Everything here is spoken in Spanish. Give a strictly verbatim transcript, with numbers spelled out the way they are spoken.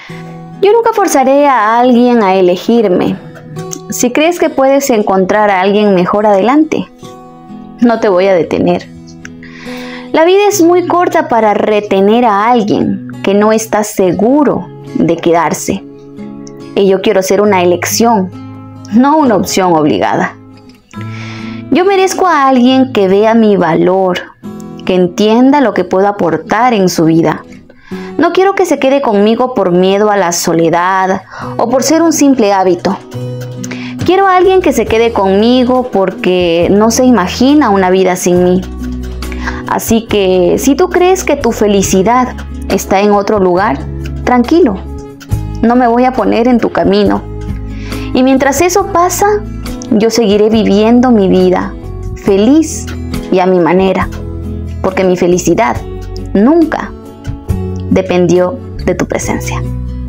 Yo nunca forzaré a alguien a elegirme. Si crees que puedes encontrar a alguien mejor, adelante. No te voy a detener. La vida es muy corta para retener a alguien que no está seguro de quedarse. Y yo quiero ser una elección, no una opción obligada. Yo merezco a alguien que vea mi valor, que entienda lo que puedo aportar en su vida. No quiero que se quede conmigo por miedo a la soledad o por ser un simple hábito. Quiero a alguien que se quede conmigo porque no se imagina una vida sin mí. Así que si tú crees que tu felicidad está en otro lugar, tranquilo, no me voy a poner en tu camino. Y mientras eso pasa, yo seguiré viviendo mi vida, feliz y a mi manera, porque mi felicidad nunca dependió de tu presencia.